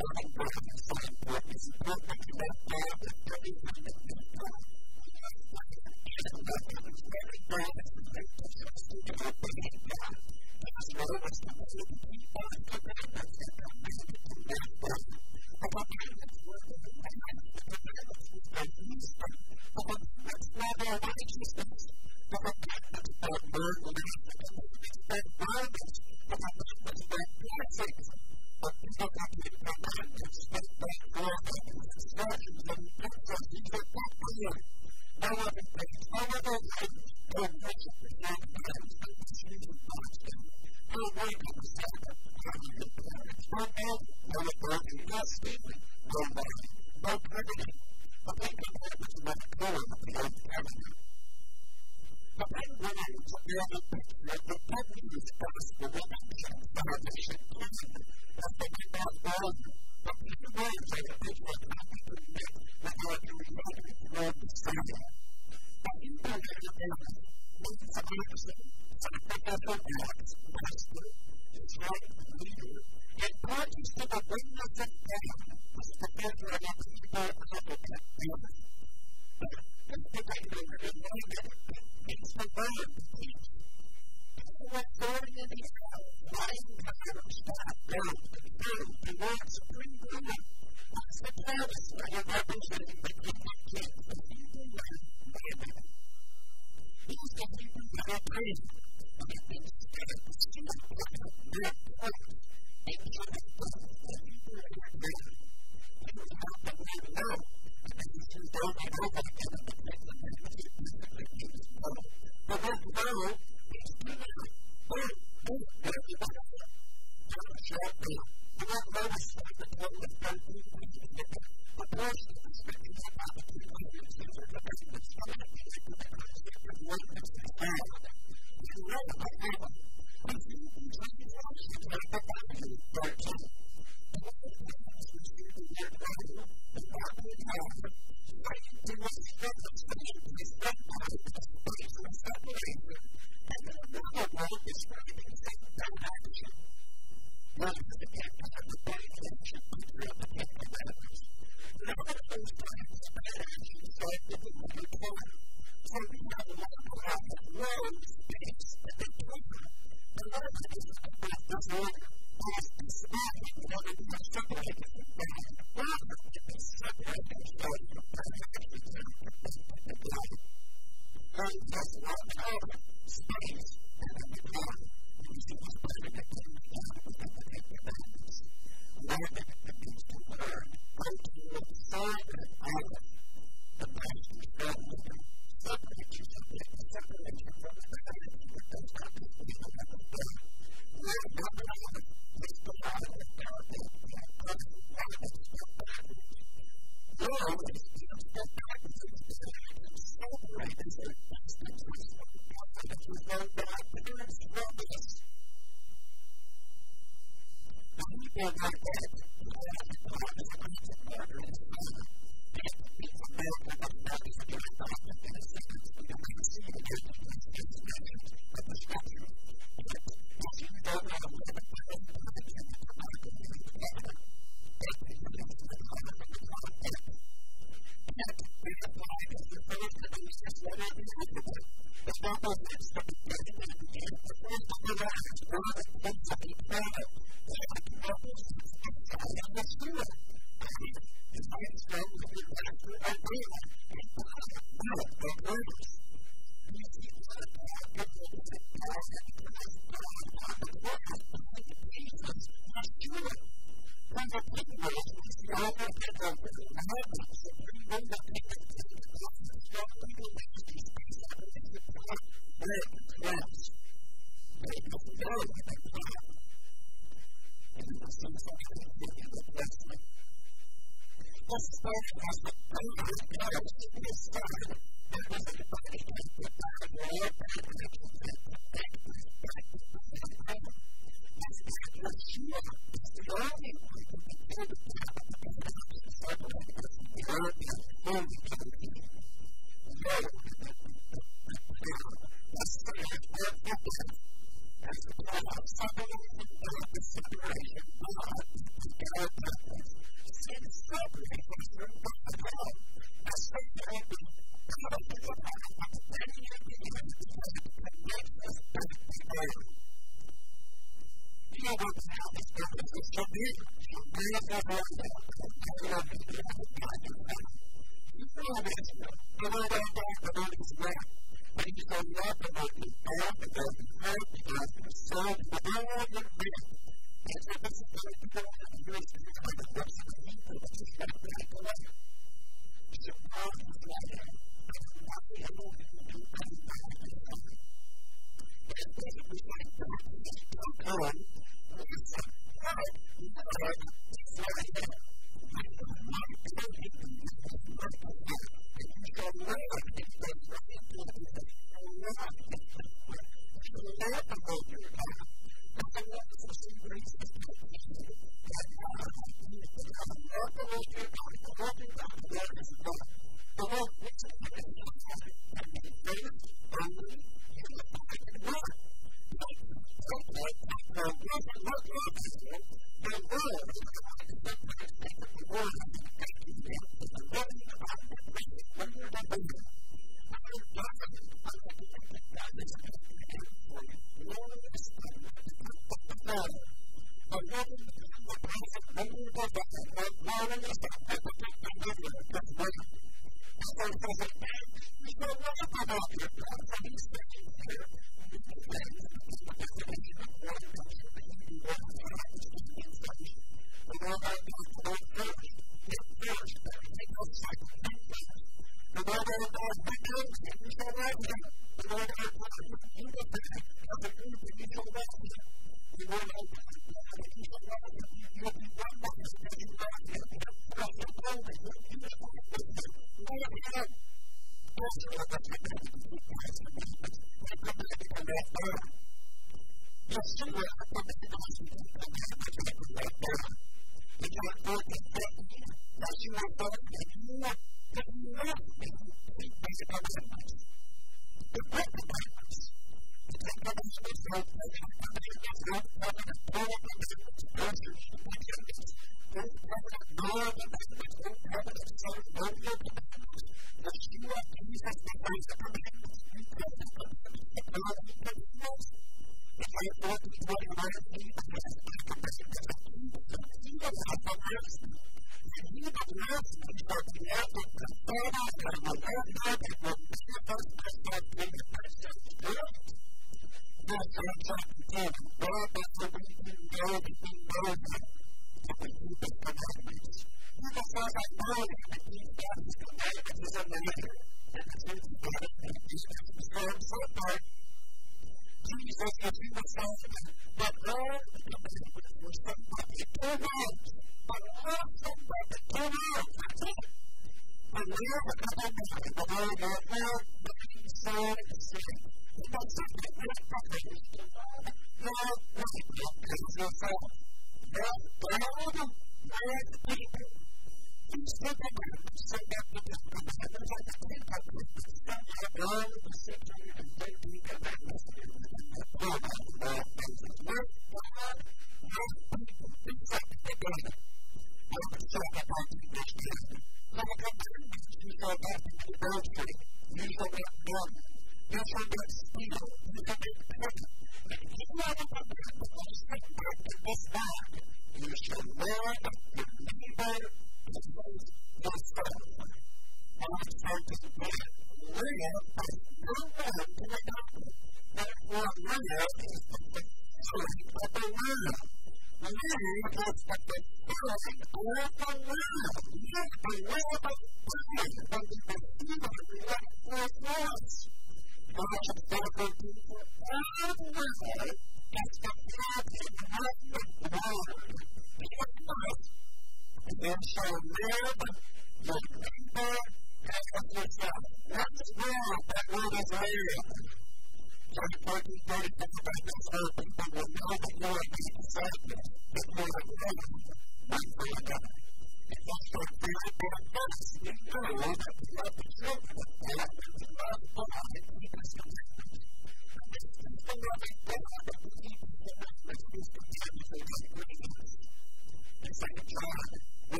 Separation, God,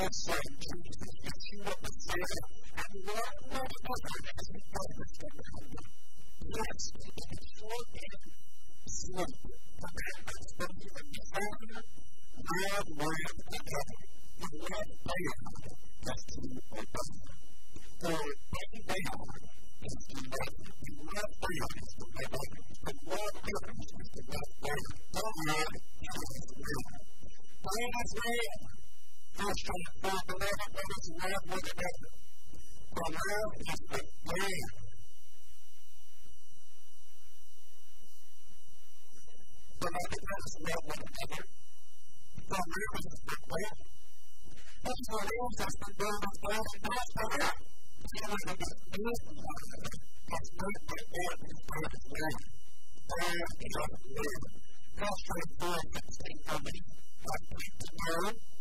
Son, Jesus, Yeshua, Messiah, and one other as we focus around them. Yes, we can short and sweet commandments from human desire, love, love, together, and love beyond as to obey. For obey beyond is to love, and love beyond is to love others, and love others is to love God. Oh, Lord, Jesus, Lord. God is real. First John 4:11, let us love one another. For love is the plan. Beloved, let us love one another. For love is the plan. This is what leaves us from God with God and not for God. Anyone who gets used from one another has not been born as part of his land. God is of the Lord. First John 4:16, how many have been to learn?